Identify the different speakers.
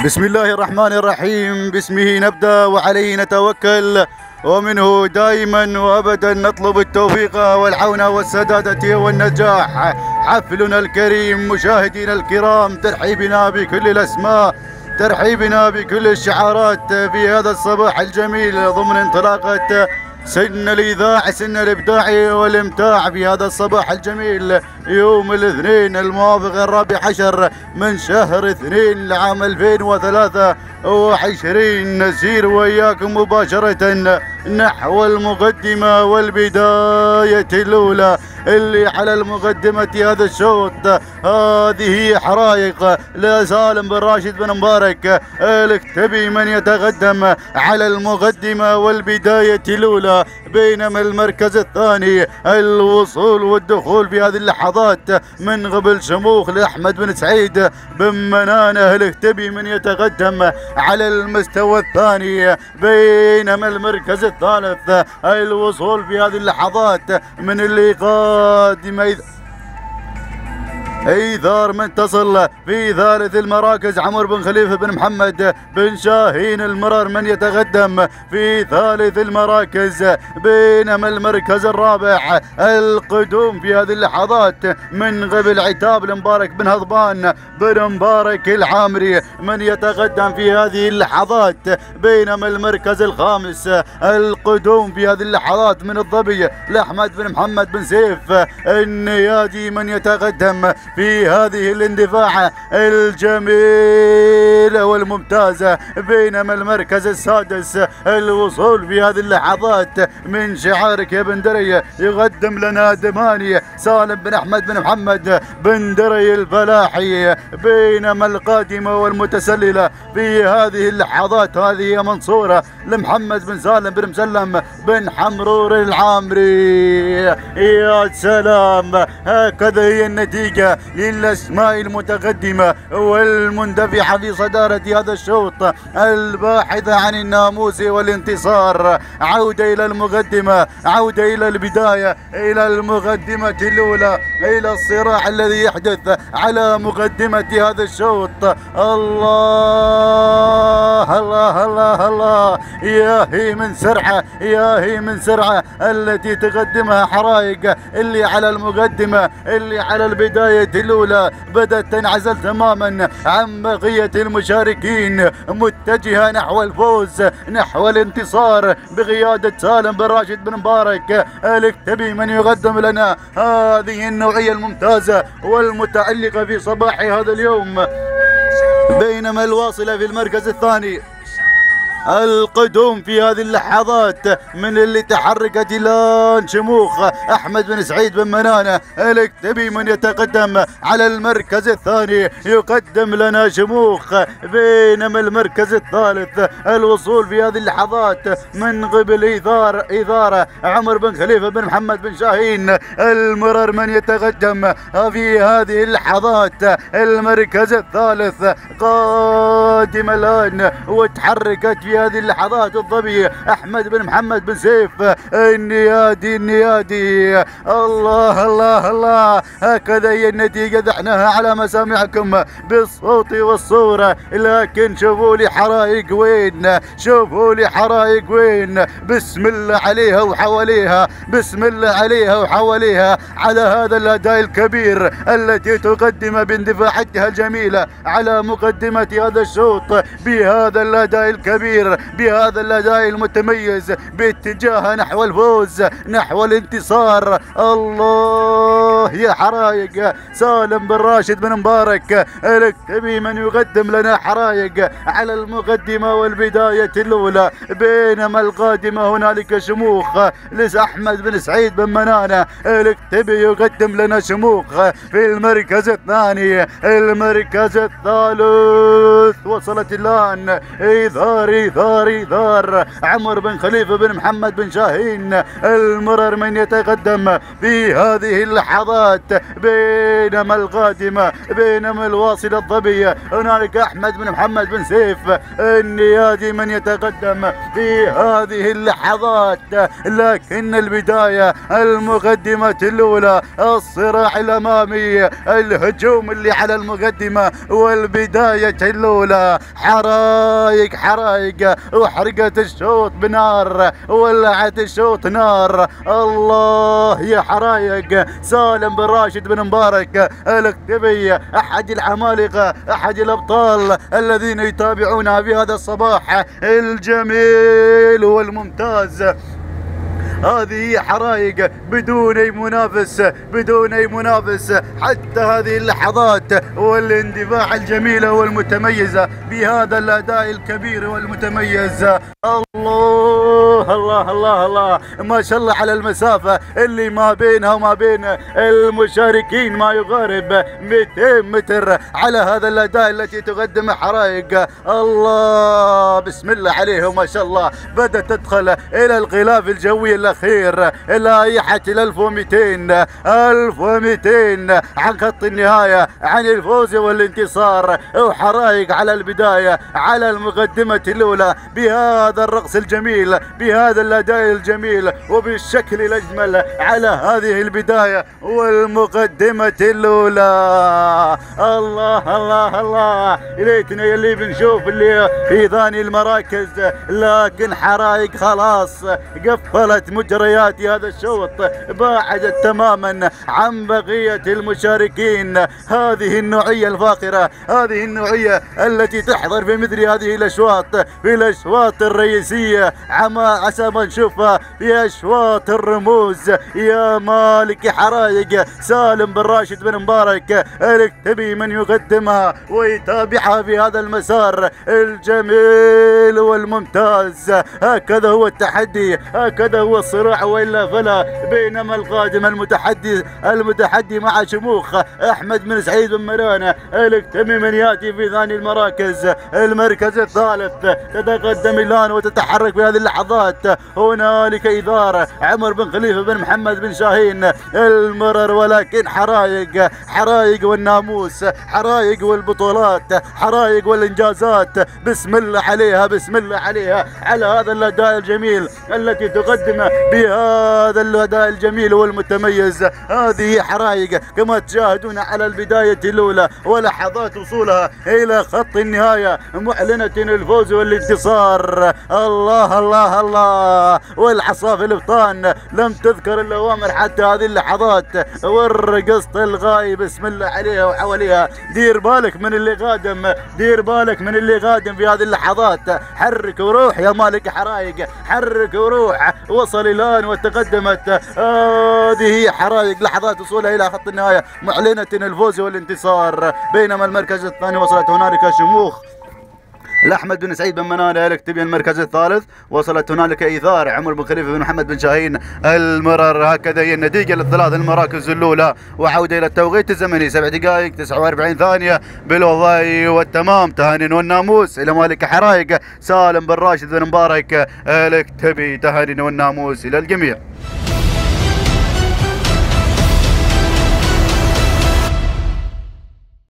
Speaker 1: بسم الله الرحمن الرحيم. باسمه نبدأ وعليه نتوكل، ومنه دائما وابدا نطلب التوفيق والعون والسدادة والنجاح. حفلنا الكريم مشاهدينا الكرام، ترحيبنا بكل الاسماء، ترحيبنا بكل الشعارات في هذا الصباح الجميل ضمن انطلاقة سن الإذاعة، سن الإبداع والإمتاع في هذا الصباح الجميل يوم الاثنين الموافق 14 من شهر 2 لعام 2023. نسير وإياكم مباشرة نحو المقدمة والبداية الأولى اللي على المقدمة هذا الشوط. هذه حرائق لسالم بن راشد بن مبارك الكتبي من يتقدم على المقدمة والبداية الأولى، بينما المركز الثاني الوصول والدخول في هذه اللحظات من قبل شموخ لأحمد بن سعيد بن منانة الكتبي من يتقدم على المستوى الثاني، بينما المركز الثالث الوصول في هذه اللحظات من اللي قادم ايثار من تصل في ثالث المراكز عمر بن خليفه بن محمد بن شاهين المرر من يتقدم في ثالث المراكز، بينما المركز الرابع القدوم في هذه اللحظات من قبل عتاب المبارك بن هضبان بن مبارك العامري من يتقدم في هذه اللحظات، بينما المركز الخامس القدوم في هذه اللحظات من الظبي لاحمد بن محمد بن سيف النيادي من يتقدم في هذه الاندفاع الجميلة والممتازة، بينما المركز السادس الوصول في هذه اللحظات من شعارك يا بن دري يقدم لنا دماني سالم بن أحمد بن محمد بن دري الفلاحي، بينما القادمة والمتسللة في هذه اللحظات هذه منصورة لمحمد بن سالم بن مسلم بن حمرور العامري. يا سلام، هكذا هي النتيجة للأسماء المتقدمة والمندفعة في صدارة هذا الشوط الباحثة عن الناموس والانتصار. عودة إلى المقدمة، عودة إلى البداية، إلى المقدمة الأولى، إلى الصراع الذي يحدث على مقدمة هذا الشوط. الله الله الله الله، يا هي من سرعة، يا هي من سرعة التي تقدمها حرائق اللي على المقدمة، اللي على البداية الأولى بدأت تنعزل تماما عن بقية المشاركين، متجهة نحو الفوز، نحو الانتصار بقيادة سالم بن راشد بن مبارك الكتبي من يقدم لنا هذه النوعية الممتازة والمتألقة في صباح هذا اليوم. بينما الواصلة في المركز الثاني القدوم في هذه اللحظات من اللي تحركت الان شموخ احمد بن سعيد بن منانة الكتبي من يتقدم على المركز الثاني يقدم لنا شموخ، بينما المركز الثالث الوصول في هذه اللحظات من قبل ايثار عمر بن خليفه بن محمد بن شاهين المرر من يتقدم في هذه اللحظات. المركز الثالث قادم الان وتحركت في هذه اللحظات الظبي احمد بن محمد بن سيف النيادي الله الله الله، هكذا هي النتيجة دحناها على مسامعكم بالصوت والصورة، لكن شوفوا لي حرائق وين، شوفوا لي حرائق وين، بسم الله عليها وحواليها، بسم الله عليها وحواليها على هذا الأداء الكبير التي تقدم باندفاعاتها الجميلة على مقدمة هذا الشوط بهذا الأداء الكبير، بهذا الأداء المتميز باتجاه نحو الفوز، نحو الانتصار. الله يا حرايق، سالم بن راشد بن مبارك الكتبي من يقدم لنا حرايق على المقدمة والبداية الأولى، بينما القادمة هنالك شموخ لأحمد بن سعيد بن منانة الكتبي يقدم لنا شموخ في المركز الثاني. المركز الثالث وصلت الآن إيثار إيثار عمر بن خليفة بن محمد بن شاهين المرر من يتقدم في هذه اللحظات، بينما القادمة بينما الواصل الظبي هنالك أحمد بن محمد بن سيف النيادي من يتقدم في هذه اللحظات. لكن البداية المقدمة الأولى، الصراع الأمامي، الهجوم اللي على المقدمة والبداية الأولى، حرايق حرايق وحرقت الشوط بنار، ولعت الشوط نار. الله يا حرايق. سالم بن راشد بن مبارك الاكتبي أحد العمالقة، أحد الأبطال الذين يتابعونها في هذا الصباح الجميل والممتاز. هذه حرايق بدون أي منافس، بدون أي منافس حتى هذه اللحظات والاندفاع الجميلة والمتميزة بهذا الأداء الكبير والمتميز. الله الله الله الله، ما شاء الله على المسافة اللي ما بينها وما بين المشاركين ما يقارب 200 متر على هذا الأداء التي تقدم حرايق. الله بسم الله عليهم ما شاء الله. بدأت تدخل إلى الغلاف الجوي الأخير، لائحة 1200 1200 عن خط النهاية، عن الفوز والانتصار. وحرايق على البداية، على المقدمة الأولى بهذا الرقص الجميل، بهذا الأداء الجميل وبالشكل الأجمل على هذه البداية والمقدمة الأولى. الله الله الله، ليتنا يلي بنشوف اللي في ثاني المراكز، لكن حرايق خلاص قفلت مجريات هذا الشوط، باعدت تماما عن بقية المشاركين. هذه النوعية الفاخرة، هذه النوعية التي تحضر في مثل هذه الأشواط، في الأشواط الرئيسية، عسى ما نشوفها في أشواط الرموز. يا مالك حرايق. سالم بن راشد بن مبارك الاكتبي من يقدمها ويتابعها في هذا المسار الجميل والممتاز. هكذا هو التحدي، هكذا هو الصراع وإلا فلا. بينما القادم المتحدي مع شموخ أحمد بن سعيد بن مرانة الاكتبي من يأتي في ثاني المراكز، المركز الثالث. تتقدم الآن وتتحرك في هذه اللحظات. هنالك إيثار عمر بن خليفة بن محمد بن شاهين المرر، ولكن حرايق والناموس، حرايق والبطولات، حرايق والإنجازات. بسم الله عليها، بسم الله عليها على هذا الأداء الجميل التي تقدم بهذا الأداء الجميل والمتميز. هذه حرايق كما تشاهدون على البداية الأولى ولحظات وصولها إلى خط النهاية معلنة الفوز والانتصار. الله الله الله. والعصا الابطان لم تذكر الأوامر حتى هذه اللحظات، والرقص الغايب بسم الله عليها وحواليها. دير بالك من اللي قادم، دير بالك من اللي قادم في هذه اللحظات. حرك وروح يا مالك حرايق، حرك وروح. وصل الآن وتقدمت هذه حرايق لحظات وصولها إلى خط النهاية معلنة الفوز والانتصار. بينما المركز الثاني وصلت هنالك شموخ لأحمد بن سعيد بن منانة الاكتبي المركز الثالث. وصلت هنالك إيثار عمر بن خليفة بن محمد بن شاهين المرر. هكذا هي النتيجة للثلاث المراكز الأولى. وعودة إلى التوقيت الزمني 7 دقائق 49 ثانية بالوضع والتمام. تهاني والناموس إلى مالك حرايق سالم بن راشد بن مبارك الاكتبي. تهاني والناموس إلى الجميع.